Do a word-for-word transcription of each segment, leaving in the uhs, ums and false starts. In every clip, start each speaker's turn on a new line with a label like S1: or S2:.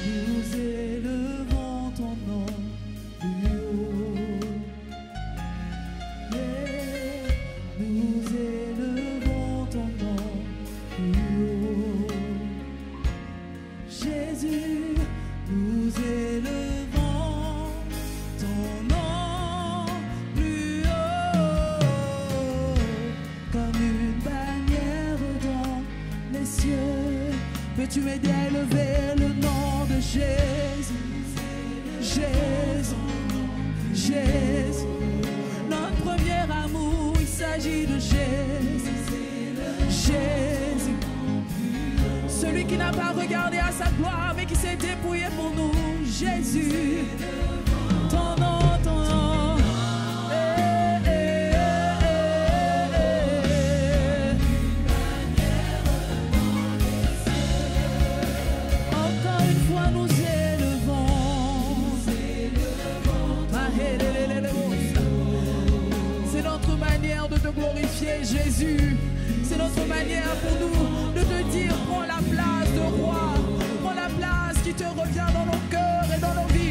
S1: nous élevons ton nom plus haut. Yeah. Nous élevons ton nom plus haut. Jésus, nous élevons ton nom plus haut, comme une bannière dans les cieux. Peux-tu m'aider à élever le nom de Jésus? Jésus, Jésus, notre premier amour, il s'agit de Jésus. Jésus, celui qui n'a pas regardé à sa gloire, mais qui s'est dépouillé pour nous. Jésus, ton nom, ton nom. Eh, eh, eh, eh, eh. Encore une fois, nous élevons. C'est notre manière de te glorifier, Jésus. C'est notre manière pour nous de te dire: prends la place de roi, prends la place qui te revient dans nos cœurs et dans nos vies.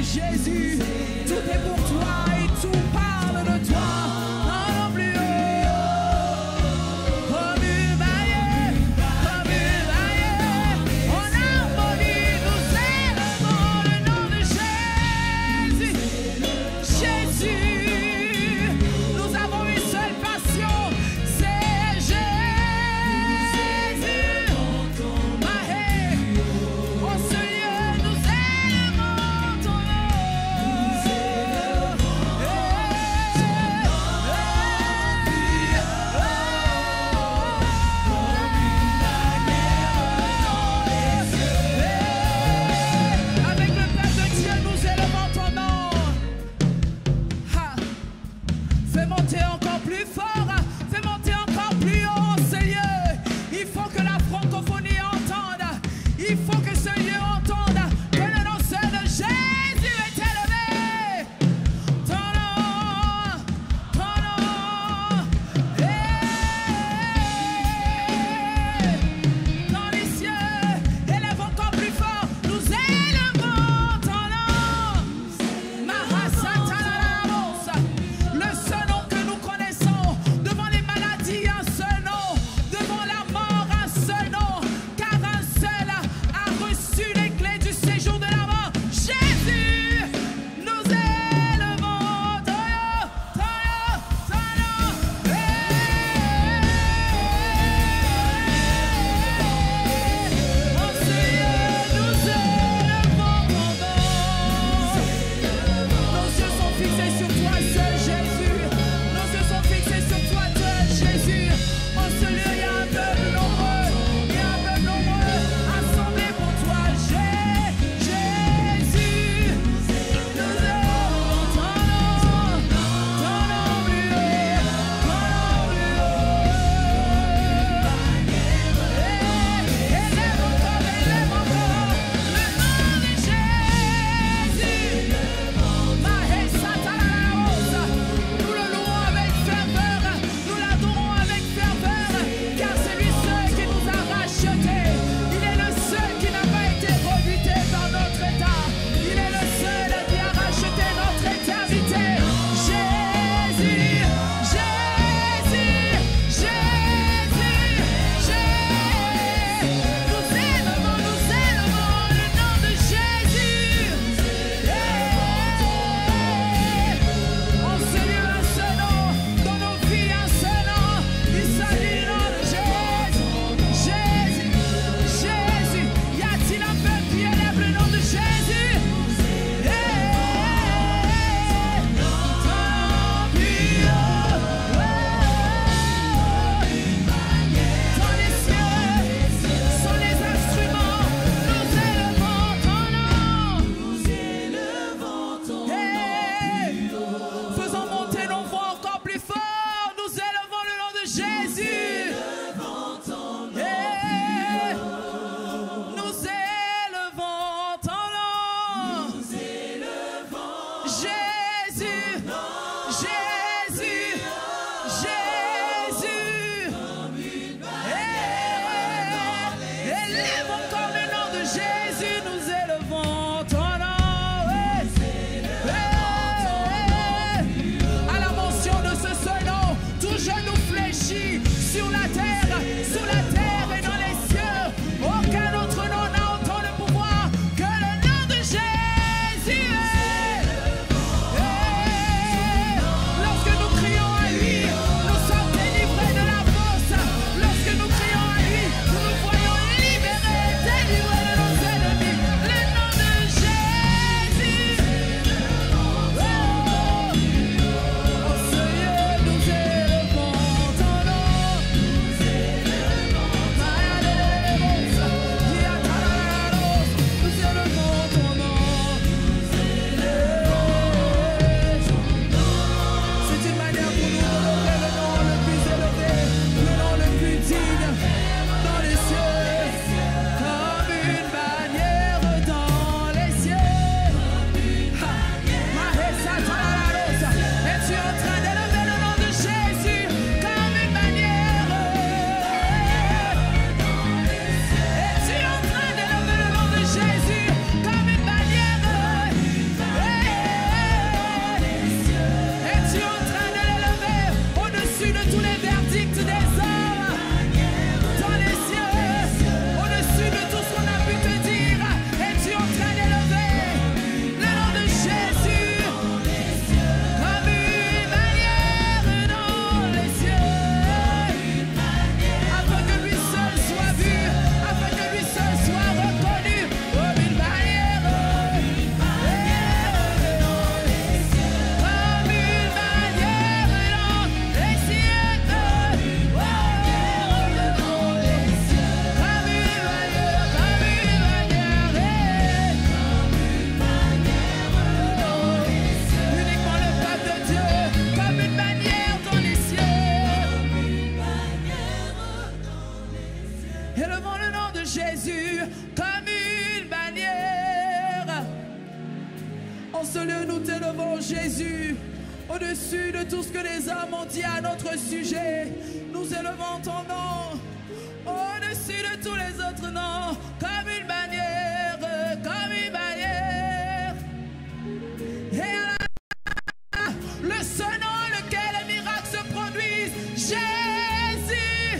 S1: ce lieu, nous t'élevons, Jésus. Au-dessus de tout ce que les hommes ont dit à notre sujet, nous élevons ton nom. Au-dessus de tous les autres noms, comme une bannière, comme une bannière. Et à la... le seul nom en lequel les miracles se produisent, Jésus.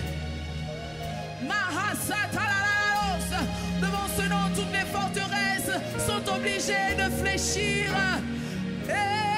S1: Mahasatalalos. Devant ce nom, toutes les forteresses sont obligées de fléchir. Et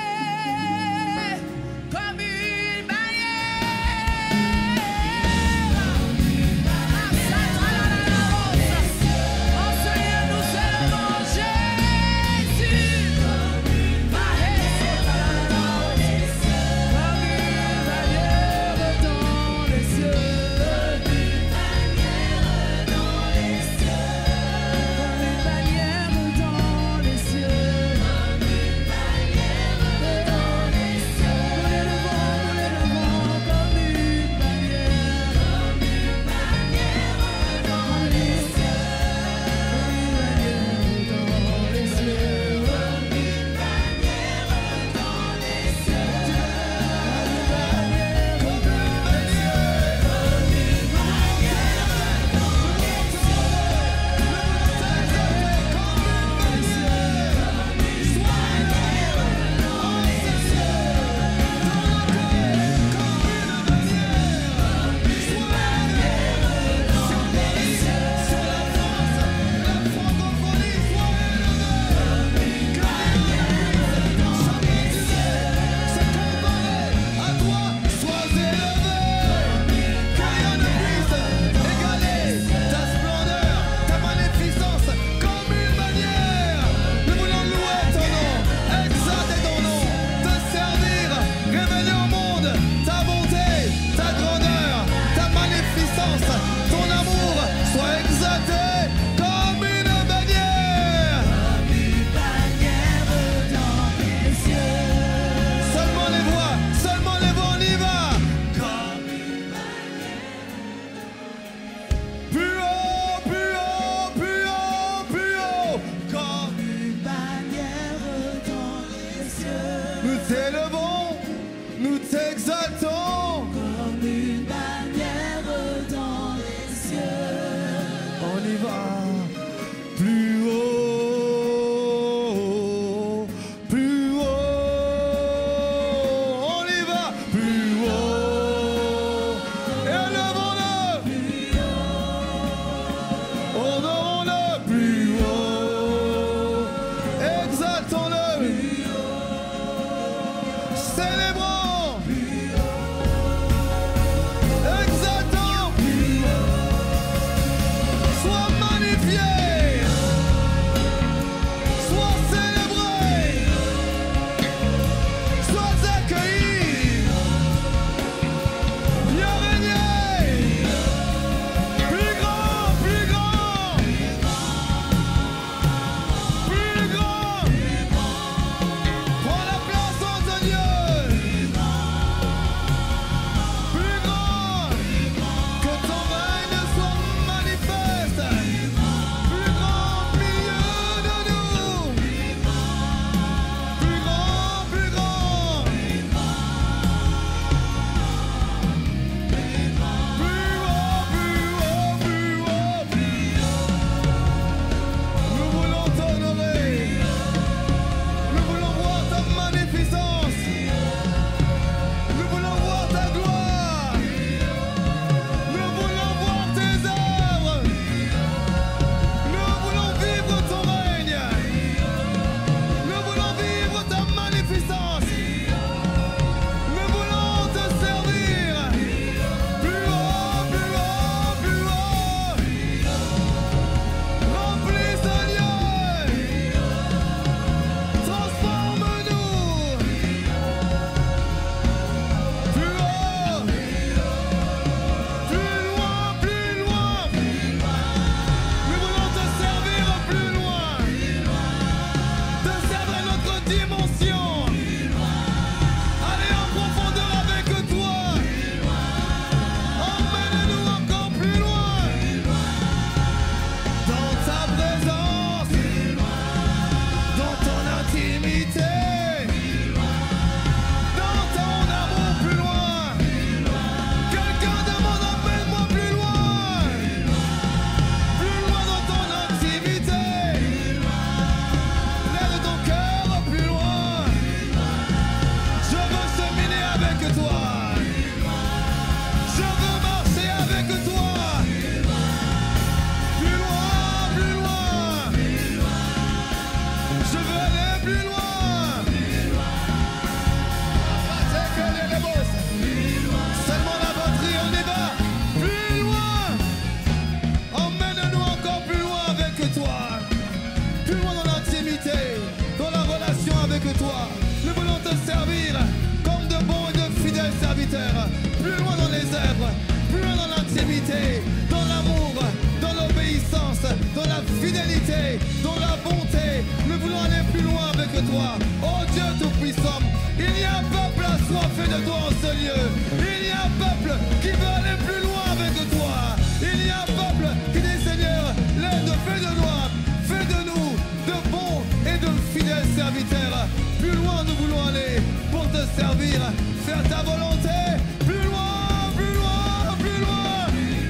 S2: fidélité, dans la bonté. Nous voulons aller plus loin avec toi. Oh Dieu Tout-Puissant, il y a un peuple assoiffé de toi en ce lieu. Il y a un peuple qui veut aller plus loin avec toi. Il y a un peuple qui dit Seigneur, l'aide, fais de nous, fais de nous de bons et de fidèles serviteurs. Plus loin nous voulons aller pour te servir, faire ta volonté. Plus loin, plus loin, plus loin.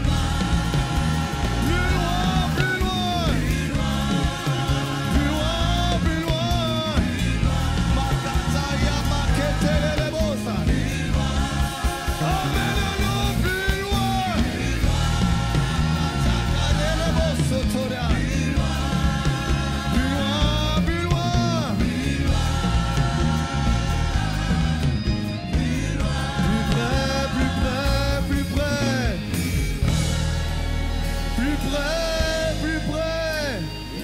S2: Plus loin, plus loin. Plus loin, plus loin. Makataya maketele lebosa. Emmène-nous plus loin. Matakane leboso toria. Plus loin, plus loin. Plus près, plus près, plus près. Plus près, plus près.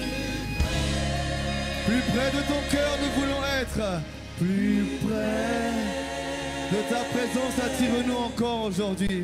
S2: Plus près de ton cœur nous voulons être. Plus près de ta présence, attire-nous encore aujourd'hui.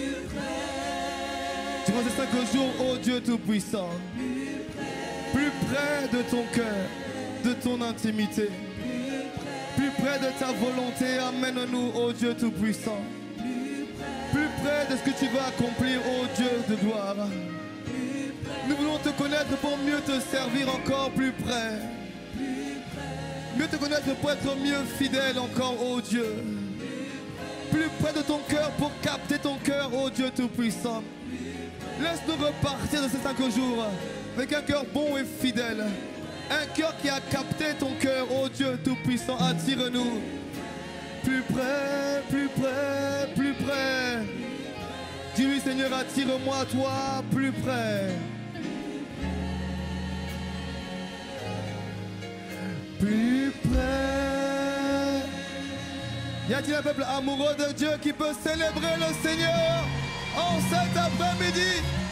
S2: Durant ces cinq jours, ô Dieu Tout-Puissant. Plus près de ton cœur, de ton intimité. Plus près de ta volonté, amène-nous, ô Dieu Tout-Puissant. Plus près de ce que tu vas accomplir, ô Dieu de gloire. Nous voulons te connaître pour mieux te servir encore plus près. Mieux te connaître pour être mieux fidèle encore, ô Dieu. Plus près de ton cœur pour capter ton cœur, ô Dieu Tout-Puissant. Laisse-nous repartir de ces cinq jours avec un cœur bon et fidèle. Un cœur qui a capté ton cœur, ô Dieu Tout-Puissant. Attire-nous. Plus près, plus près, plus près. Dis-lui, Seigneur, attire-moi, toi, plus près. Plus près. Y a-t-il un peuple amoureux de Dieu qui peut célébrer le Seigneur en cet après-midi?